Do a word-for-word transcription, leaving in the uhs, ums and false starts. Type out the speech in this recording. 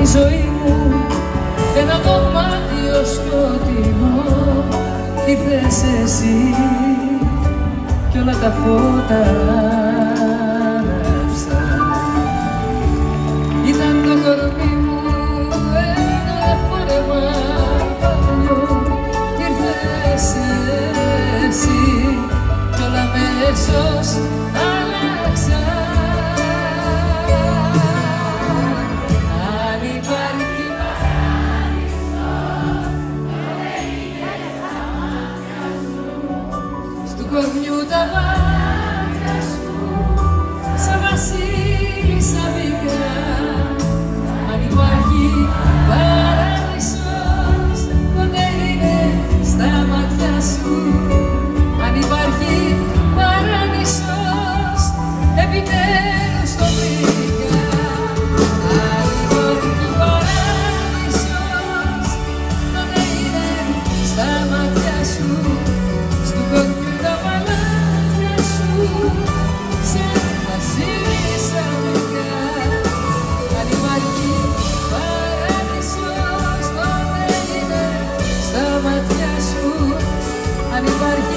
η ζωή μου ένα δωμάτιο σκοτεινό. Ήρθες εσύ κι όλα τα φώτα άναψαν. Ήταν το κορμί μου ένα φόρεμα παλιό. Ήρθες εσύ κι όλα αμέσως άλλαξαν. Αν υπάρχει στου κορμιού τα μάτια σου σαν βασίλισσα μικρά. Αν υπάρχει παράδεισος ποτέ είναι στα μάτια σου. Αν υπάρχει παράδεισος επιτέλους το βρήκα. Αν υπάρχει παράδεισος τότε είναι στα μάτια σου. Στου κορμιού τα μαλάκια σου σαν βασίλισσα μικρά. Αν υπάρχει παράδεισος τότε είναι στα μάτια σου. Αν υπάρχει